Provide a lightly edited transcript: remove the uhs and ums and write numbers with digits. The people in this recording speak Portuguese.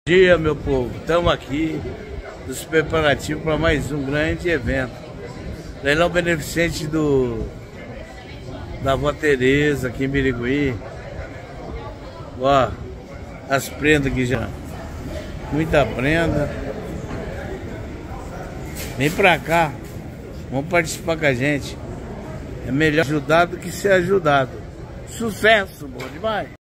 Bom dia, meu povo, estamos aqui nos preparativos para mais um grande evento. Leilão beneficente da Vó Tereza aqui em Birigui. Ó, as prendas aqui já. Muita prenda. Vem pra cá, vamos participar com a gente. É melhor ajudar do que ser ajudado. Sucesso, bom demais!